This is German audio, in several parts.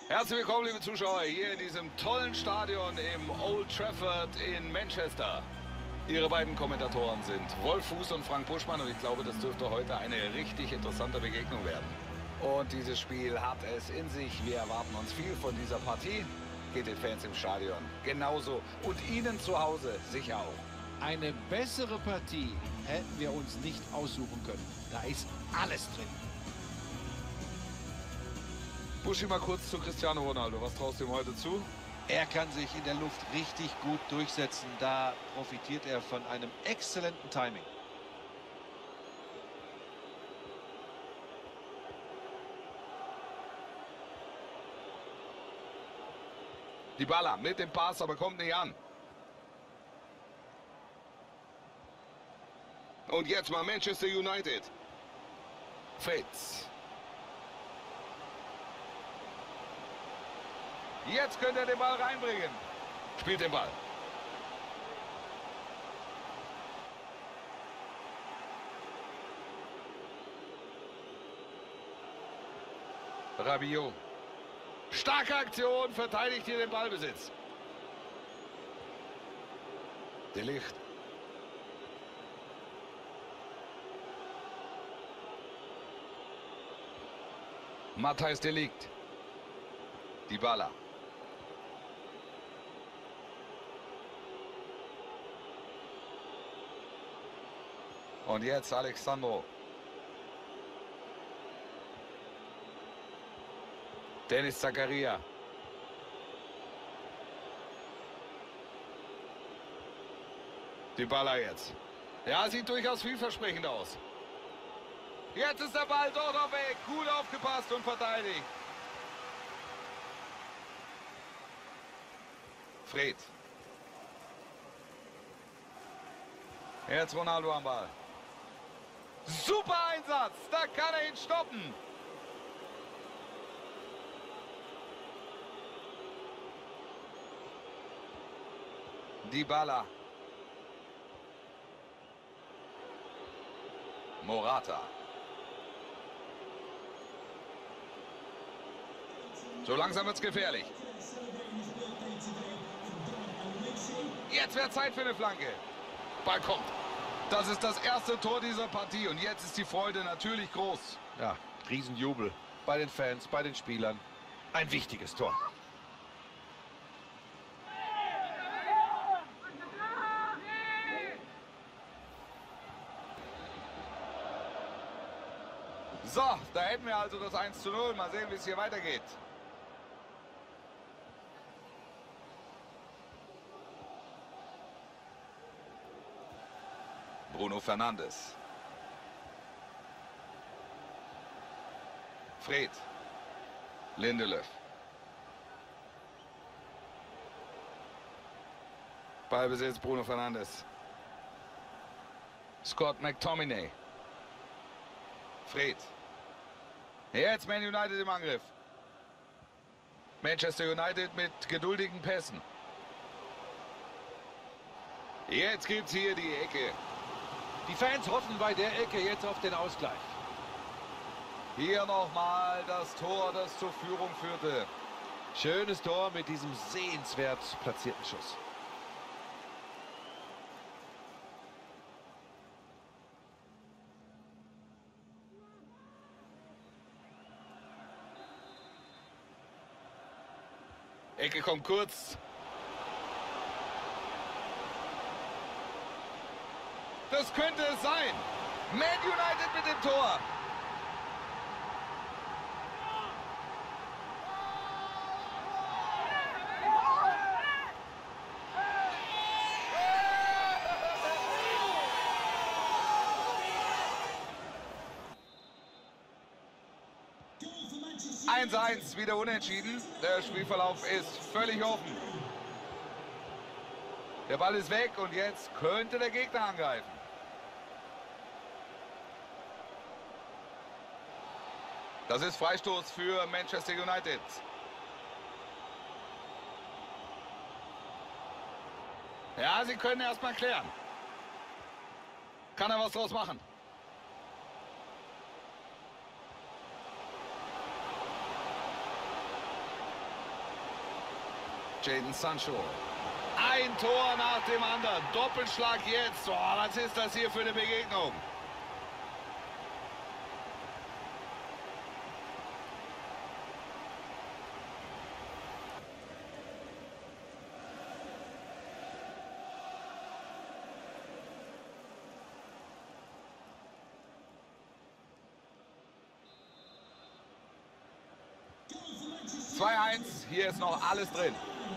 Herzlich willkommen, liebe Zuschauer, hier in diesem tollen Stadion im Old Trafford in Manchester. Ihre beiden Kommentatoren sind Wolf Fuß und Frank Buschmann und ich glaube, das dürfte heute eine richtig interessante Begegnung werden. Und dieses Spiel hat es in sich. Wir erwarten uns viel von dieser Partie. Geht den Fans im Stadion genauso und Ihnen zu Hause sicher auch. Eine bessere Partie hätten wir uns nicht aussuchen können. Da ist alles drin. Buschi, mal kurz zu Cristiano Ronaldo. Was traust du ihm heute zu? Er kann sich in der Luft richtig gut durchsetzen. Da profitiert er von einem exzellenten Timing. Dybala mit dem Pass, aber kommt nicht an. Und jetzt mal Manchester United. Fritz. Jetzt könnte er den Ball reinbringen. Spielt den Ball. Rabiot. Starke Aktion, verteidigt hier den Ballbesitz. De Ligt. Matthijs de Ligt. Dybala. Und jetzt Alexandro. Dennis Zakaria. Dybala jetzt. Ja, sieht durchaus vielversprechend aus. Jetzt ist der Ball dort noch weg. Gut aufgepasst und verteidigt. Fred. Jetzt Ronaldo am Ball. Super Einsatz. Da kann er ihn stoppen. Dybala. Morata. So langsam wird's gefährlich. Jetzt wäre Zeit für eine Flanke. Ball kommt. Das ist das erste Tor dieser Partie und jetzt ist die Freude natürlich groß. Ja, Riesenjubel bei den Fans, bei den Spielern. Ein wichtiges Tor. So, da hätten wir also das 1:0. Mal sehen, wie es hier weitergeht. Bruno Fernandes. Fred. Lindelöf. Ballbesitz Bruno Fernandes. Scott McTominay. Fred. Jetzt Man United im Angriff. Manchester United mit geduldigen Pässen. Jetzt gibt's hier die Ecke. Die Fans hoffen bei der Ecke jetzt auf den Ausgleich. Hier nochmal das Tor, das zur Führung führte. Schönes Tor mit diesem sehenswert platzierten Schuss. Ecke kommt kurz. Das könnte es sein. Man United mit dem Tor. Eins 1, wieder unentschieden. Der Spielverlauf ist völlig offen. Der Ball ist weg und jetzt könnte der Gegner angreifen. Das ist Freistoß für Manchester United. Ja, sie können erstmal klären. Kann er was draus machen? Jadon Sancho. Ein Tor nach dem anderen. Doppelschlag jetzt. Oh, was ist das hier für eine Begegnung? Hier ist noch alles drin.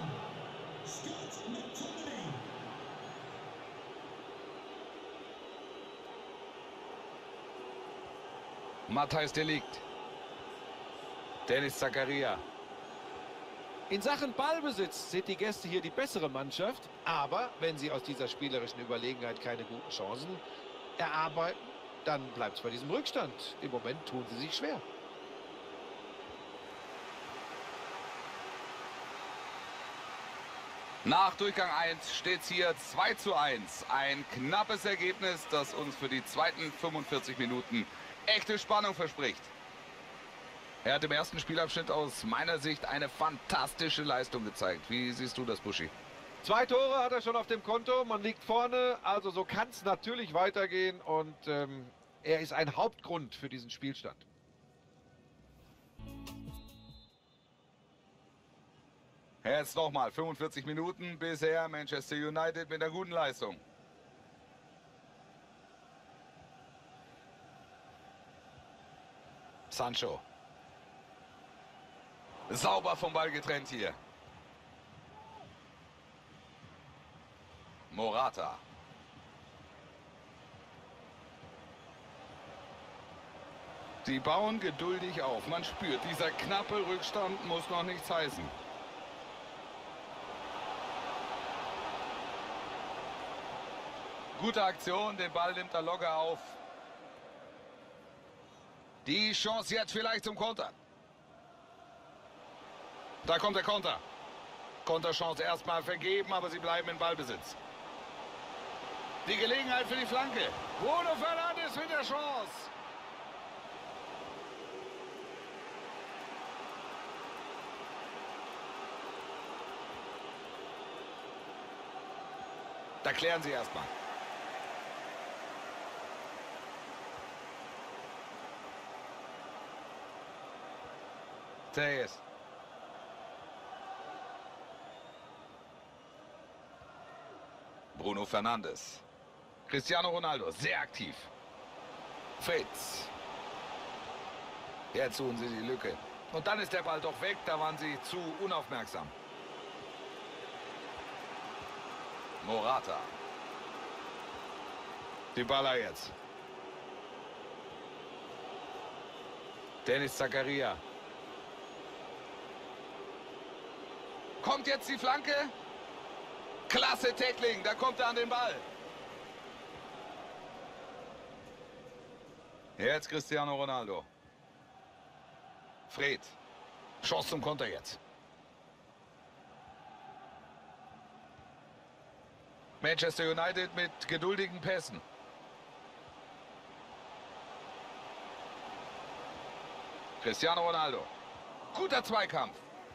Matthijs de Ligt. Dennis Zakaria. In Sachen Ballbesitz sind die Gäste hier die bessere Mannschaft. Aber wenn sie aus dieser spielerischen Überlegenheit keine guten Chancen erarbeiten, dann bleibt es bei diesem Rückstand. Im Moment tun sie sich schwer. Nach Durchgang 1 steht es hier 2:1. Ein knappes Ergebnis, das uns für die zweiten 45 Minuten echte Spannung verspricht. Er hat im ersten Spielabschnitt aus meiner Sicht eine fantastische Leistung gezeigt. Wie siehst du das, Buschi? 2 Tore hat er schon auf dem Konto, man liegt vorne, also so kann es natürlich weitergehen und er ist ein Hauptgrund für diesen Spielstand. Jetzt nochmal 45 Minuten bisher Manchester United mit einer guten Leistung. Sancho. Sauber vom Ball getrennt hier. Morata. Sie bauen geduldig auf. Man spürt, dieser knappe Rückstand muss noch nichts heißen. Gute Aktion, den Ball nimmt er locker auf. Die Chance jetzt vielleicht zum Konter. Da kommt der Konter. Konterchance erstmal vergeben, aber sie bleiben in Ballbesitz. Die Gelegenheit für die Flanke. Bruno Fernandes mit der Chance. Da klären sie erstmal. Tejes. Bruno Fernandes. Cristiano Ronaldo, sehr aktiv. Fritz. Jetzt suchen sie die Lücke. Und dann ist der Ball doch weg, da waren sie zu unaufmerksam. Morata. Dybala jetzt. Dennis Zakaria. Kommt jetzt die Flanke. Klasse Tackling, da kommt er an den Ball. Jetzt Cristiano Ronaldo. Fred. Chance zum Konter jetzt. Manchester United mit geduldigen Pässen. Cristiano Ronaldo. Guter Zweikampf.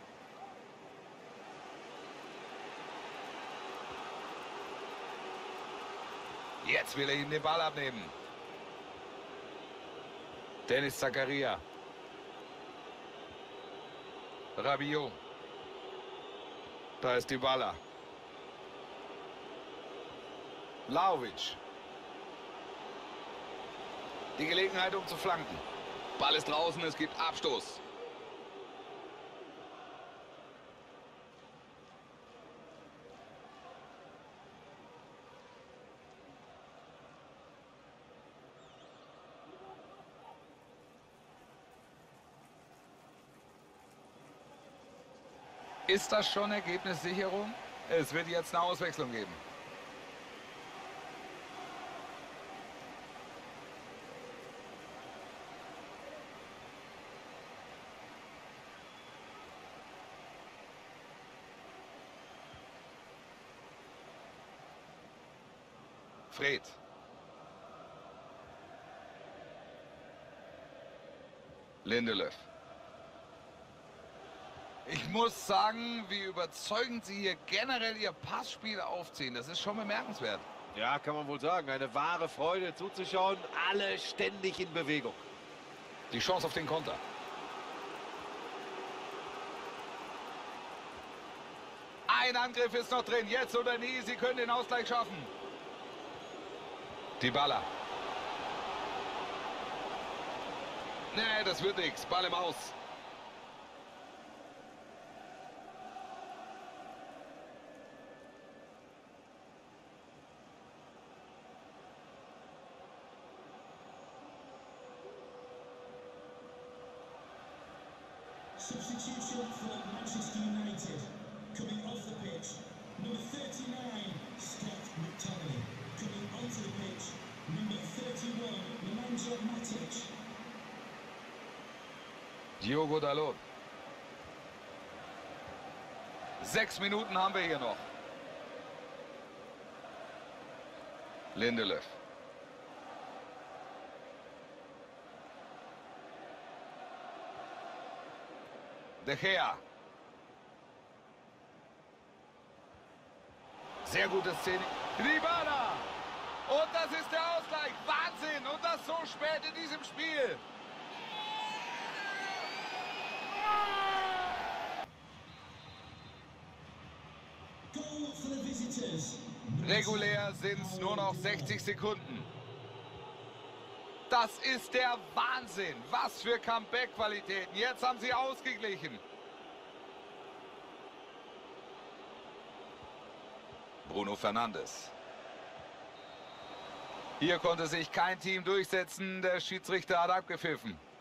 Jetzt will er ihm den Ball abnehmen. Dennis Zakaria. Rabiot. Da ist Dybala. Vlahovic. Die Gelegenheit, um zu flanken. Ball ist draußen, es gibt Abstoß. Ist das schon Ergebnissicherung? Es wird jetzt eine Auswechslung geben. Fred. Lindelöf. Ich muss sagen, wie überzeugend sie hier generell ihr Passspiel aufziehen. Das ist schon bemerkenswert. Ja, kann man wohl sagen. Eine wahre Freude zuzuschauen. Alle ständig in Bewegung. Die Chance auf den Konter. Ein Angriff ist noch drin. Jetzt oder nie. Sie können den Ausgleich schaffen. Dybala. Nee, das wird nichts. Ball im Aus. Substitution for Manchester United. Coming off the pitch, number 39, Scott McTominay. Coming onto the pitch, number 31, Nemanja Matic. Diogo Dalot. 6 Minuten haben wir hier noch. Lindelöf. De Gea. Sehr gute Szene. Dybala. Und das ist der Ausgleich. Wahnsinn. Und das so spät in diesem Spiel. Goal for the visitors. Regulär sind es nur noch 60 Sekunden. Das ist der Wahnsinn. Was für Comeback-Qualitäten. Jetzt haben sie ausgeglichen. Bruno Fernandes. Hier konnte sich kein Team durchsetzen. Der Schiedsrichter hat abgepfiffen.